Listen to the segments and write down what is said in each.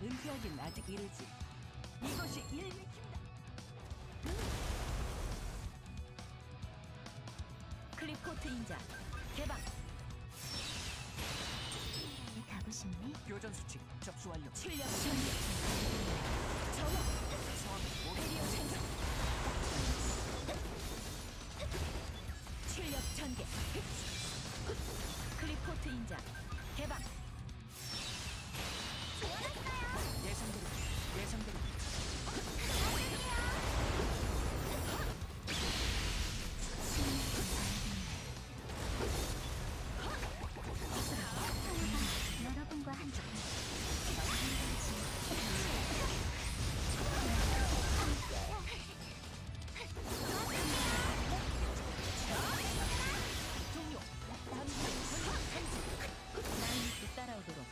은퇴하긴 아직 이르지. 이것이 일맥힌다. 클리포트 인자 개방. 가고 싶네. 교전 수칙 접수 완료. 출력 전개. 정화. 상황 배리어 생성. 출력 전개. 클리포트 인자 개방. 예상대로 예상대로. 여러분과 함께 종료. 날 믿고 따라오도록.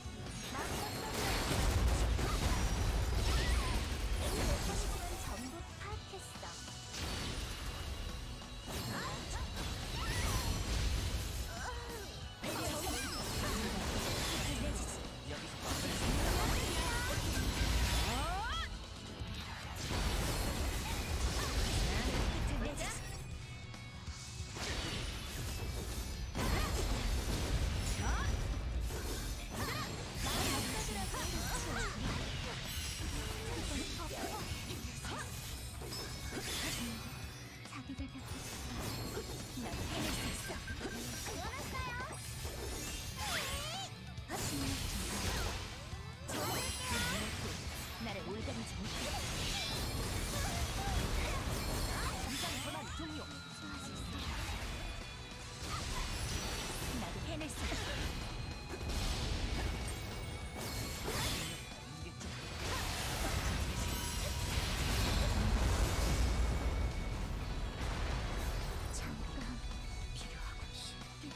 전부 파악했어. 자기들 곁에 있어. 난 해낼 수 있어. 나를 올가미 정신. 이상 전환 종료. 나도 해낼 수 있어. 잠깐 필요하고 싶대요.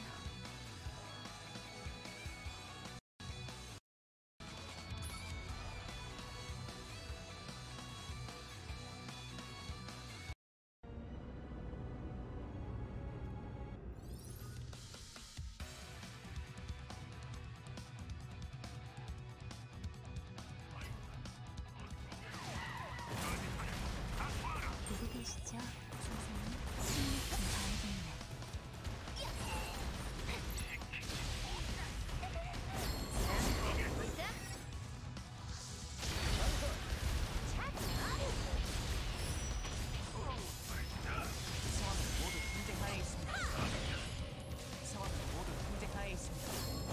보고 계시죠? 선생님, 승리 좀 봐야겠네. 상황은 모두 통제하에 있습니다. 상황은 모두 통제하에 있습니다.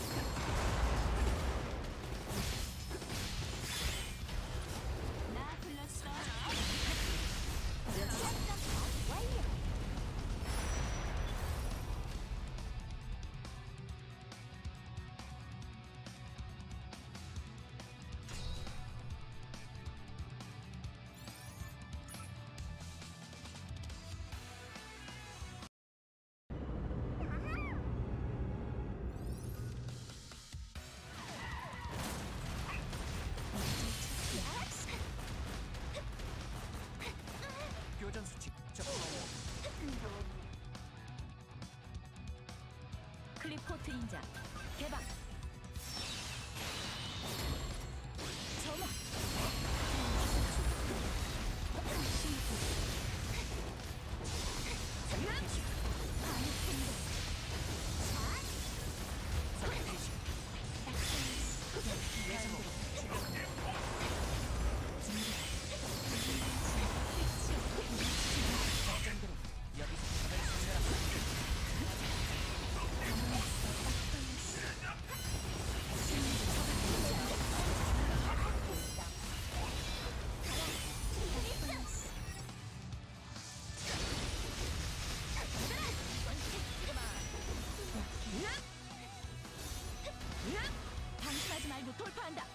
나 불렀어. 완료. 교전 수칙 접수 완료. 클리포트 인자 개방. 정화. 방심하지 말고 돌파한다.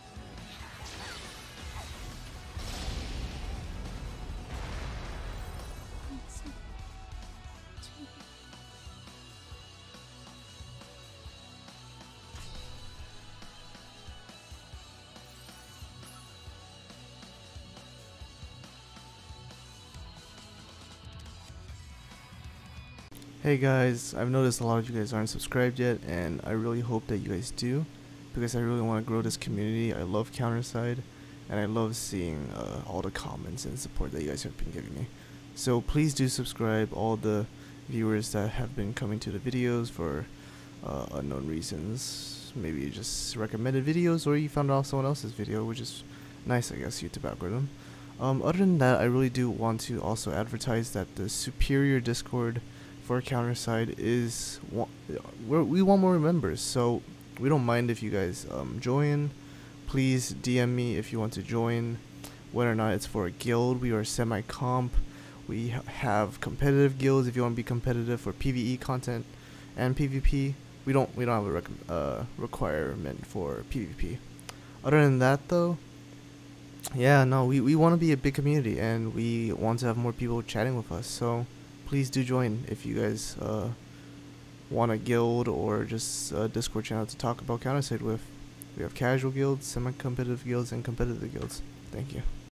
Hey guys, I've noticed a lot of you guys aren't subscribed yet, and I really hope that you guys do, because I really want to grow this community. I love Counterside, and I love seeing all the comments and support that you guys have been giving me. So please do subscribe, all the viewers that have been coming to the videos for unknown reasons. Maybe you just recommended videos, or you found out someone else's video, which is nice, I guess, YouTube algorithm. Other than that, I really do want to also advertise that the superior Discord for Counterside is we want more members, so we don't mind if you guys join. Please DM me if you want to join. Whether or not it's for a guild, we are semi-comp. We have competitive guilds if you want to be competitive for PvE content and PvP. We don't have a requirement for PvP. Other than that, though, yeah, no, we want to be a big community, and we want to have more people chatting with us. So please do join if you guys want a guild or just a Discord channel to talk about Counterside with. We have casual guilds, semi-competitive guilds, and competitive guilds. Thank you.